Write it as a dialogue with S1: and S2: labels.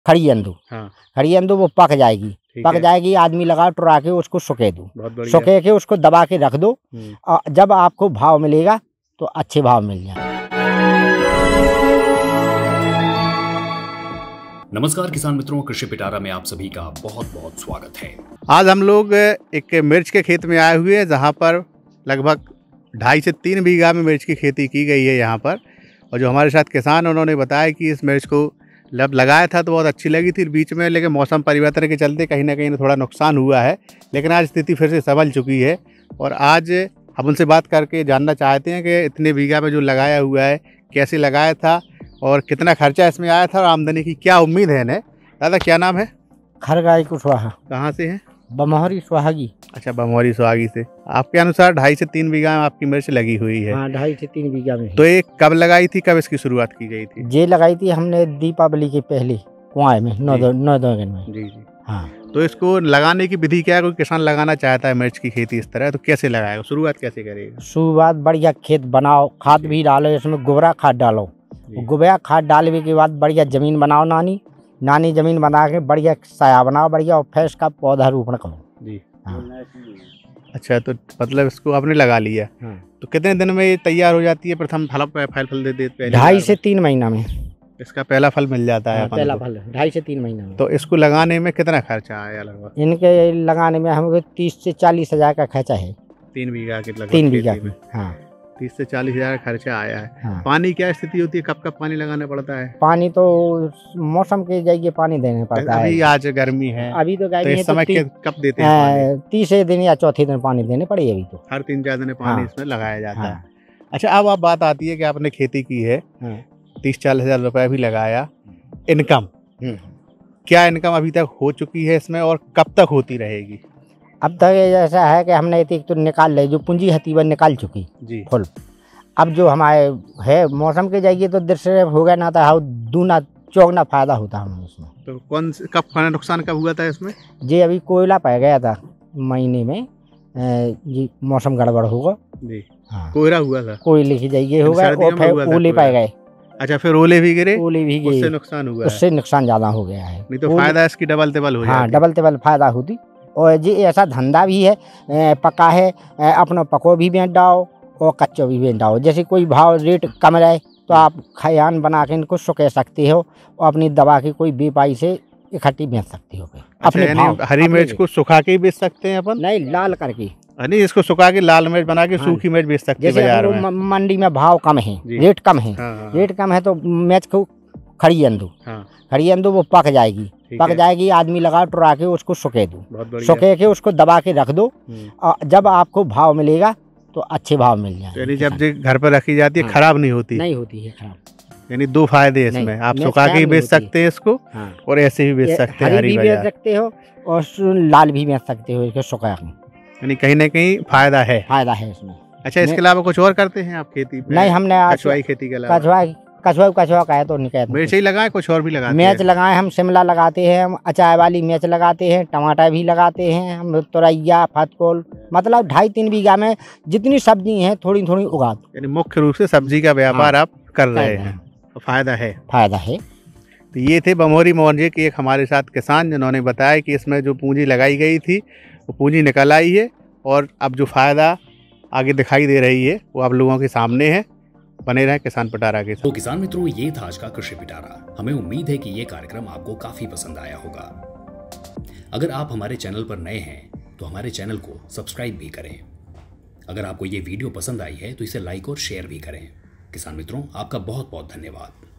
S1: खड़ी अंदू।
S2: हाँ।
S1: खड़ी अंदू वो पक जाएगी। पक जाएगी, आदमी लगा टुरा के उसको सुखे दो। सुखे के उसको दबा के रख दो। जब आपको भाव मिलेगा तो अच्छे भाव मिल जाए।
S3: नमस्कार किसान मित्रों, कृषि पिटारा में आप सभी का बहुत बहुत स्वागत है।
S2: आज हम लोग एक मिर्च के खेत में आए हुए हैं, जहाँ पर लगभग 2.5 से 3 बीघा में मिर्च की खेती की गई है यहाँ पर। और जो हमारे साथ किसान उन्होंने बताया कि इस मिर्च को जब लगाया था तो बहुत अच्छी लगी थी बीच में, लेकिन मौसम परिवर्तन के चलते कहीं ना कहीं थोड़ा नुकसान हुआ है। लेकिन आज स्थिति फिर से संभल चुकी है और आज हम उनसे बात करके जानना चाहते हैं कि इतने बीघा में जो लगाया हुआ है कैसे लगाया था और कितना खर्चा इसमें आया था और आमदनी की क्या उम्मीद है इन्हें। दादा क्या नाम है?
S1: खरगाई कुशवाहा।
S2: कहाँ से हैं?
S1: बमोहरी सुहागी।
S2: अच्छा, बमोहरी सुहागी से। आपके अनुसार 2.5 से 3 बीघा में आपकी मिर्च लगी हुई है।
S1: हाँ, 2.5 से 3 बीघा में।
S2: तो ये कब लगाई थी, कब इसकी शुरुआत की गई थी?
S1: ये लगाई थी हमने दीपावली के पहले कुआं में 9 दिन में।
S2: जी जी।
S1: हाँ।
S2: तो इसको लगाने की विधि क्या है? कोई किसान लगाना चाहता है मिर्च की खेती इस तरह, तो कैसे लगाएगा, शुरुआत कैसे करेगा?
S1: शुरुआत बढ़िया खेत बनाओ, खाद भी डालो, इसमें गोबरा खाद डालो। गोबरा खाद डालने के बाद बढ़िया जमीन बनाओ, नानी जमीन बना के बढ़िया साया बनाओ बढ़िया, और फिर इसका पौधा रोपण करो।
S2: जी।
S1: हाँ।
S2: अच्छा, तो मतलब इसको आपने लगा लिया।
S1: हाँ।
S2: तो कितने दिन में ये तैयार हो जाती है? प्रथम फल दे देते हैं
S1: 2.5 से 3 महीना में
S2: इसका पहला फल मिल जाता है।
S1: पहला फल 2.5 से 3 महीना में।
S2: तो इसको लगाने में कितना खर्चा आया लगभग?
S1: इनके लगाने में हमको 30 से 40 हज़ार का खर्चा है।
S2: 3 बीघा के लगभग?
S1: 3 बीघा में। हाँ।
S2: 30 से 40 हज़ार खर्चा आया है।
S1: हाँ।
S2: पानी क्या स्थिति होती है, कब कब पानी लगाना पड़ता है?
S1: पानी तो मौसम के जाइए पानी देने पड़ता है।
S2: अभी आज गर्मी है,
S1: अभी तो गर्मी
S2: तो
S1: है,
S2: इस समय कब देते हैं?
S1: 30 दिन या चौथे दिन पानी देने पड़े। अभी तो
S2: हर 3-4 दिन पानी
S1: हाँ।
S2: इसमें लगाया जाता है।
S1: हाँ।
S2: अच्छा, अब बात आती है कि आपने खेती की है, 30-40 हज़ार रुपये भी लगाया। इनकम क्या इनकम अभी तक हो चुकी है इसमें और कब तक होती रहेगी?
S1: अब तक ऐसा है कि हमने एक तो निकाल ले, जो पूंजी हती वह निकाल चुकी
S2: जी
S1: फुल। अब जो हमारे है मौसम के जाइए तो दृश्य हो गया ना, था दूना चौगना फायदा होता हमें इसमें।
S2: तो कब नुकसान कब हुआ था इसमें?
S1: जी अभी कोयला पाया गया था महीने में, जी मौसम गड़बड़ होगा जी। हाँ,
S2: कोयला हुआ था,
S1: कोयले की जाइए होगा और फिर ओले पाए गए।
S2: अच्छा, फिर ओले भी गिरे?
S1: ओले भी गिरे,
S2: उससे नुकसान हुआ?
S1: उससे नुकसान ज्यादा हो गया है।
S2: नहीं तो फायदा इसकी डबल टेबल हो जाती।
S1: हाँ, डबल टेबल फायदा होती। और जी ऐसा धंधा भी है, पका है अपना पको भी बेच डाओ और कच्चो भी बेच डाओ। जैसे कोई भाव रेट कम रहे तो आप खयान बना के इनको सुखे सकते हो और अपनी दवा की कोई बेपाई से इकट्ठी बेच सकते हो।
S2: अपने हरी मिर्च को सुखा के बेच सकते हैं अपन?
S1: नहीं, लाल करके।
S2: नहीं, इसको सुखा के लाल मिर्च बना के सूखी मिर्च बेच सकते हैं बाजार में।
S1: मंडी में भाव कम है, रेट कम है। रेट कम है तो मिर्च को खड़ी अंदू। खड़ी अंदू वो पक जाएगी। पक जाएगी, आदमी लगा टुरा के उसको सुखे दो। सुखे के उसको दबा के रख दो। जब आपको भाव मिलेगा तो अच्छे भाव मिल जाएंगे।
S2: यानी जब घर पर रखी जाती है खराब नहीं होती?
S1: नहीं होती है खराब।
S2: यानी 2 फायदे इसमें, आप सुखा के बेच सकते हैं इसको और ऐसे भी बेच सकते हैं,
S1: हरी भी बेच सकते हो और लाल भी बेच सकते हो इसको सुखा के।
S2: यानी कहीं ना कहीं फायदा है।
S1: फायदा है इसमें। अच्छा,
S2: इसके अलावा कुछ और करते हैं आप खेती?
S1: नहीं, हमने
S2: कछुआई खेती के अलावा
S1: कछुआ का है तो नहीं कहते।
S2: मिर्च ही लगाए, कुछ और भी लगाते हैं?
S1: मिर्च लगाए, हम शिमला लगाते हैं, हम अचार वाली मिर्च लगाते हैं, टमाटर भी लगाते हैं, हम तुरैया फतकोल, मतलब 2.5-3 बीघा में जितनी सब्जी हैं थोड़ी थोड़ी उगा।
S2: यानी मुख्य रूप से सब्जी का व्यापार आप कर रहे हैं, फायदा है।
S1: फायदा है।
S2: तो ये थे बमोहरी मोहनजे के एक हमारे साथ किसान, जिन्होंने बताया कि इसमें जो पूंजी लगाई गई थी वो पूंजी निकल आई है और अब जो फायदा आगे दिखाई दे रही है वो आप लोगों के सामने है। बने रहे किसान पिटारा के साथ।
S3: तो किसान मित्रों, ये था आज का कृषि पिटारा। हमें उम्मीद है कि ये कार्यक्रम आपको काफी पसंद आया होगा। अगर आप हमारे चैनल पर नए हैं तो हमारे चैनल को सब्सक्राइब भी करें। अगर आपको ये वीडियो पसंद आई है तो इसे लाइक और शेयर भी करें। किसान मित्रों, आपका बहुत बहुत धन्यवाद।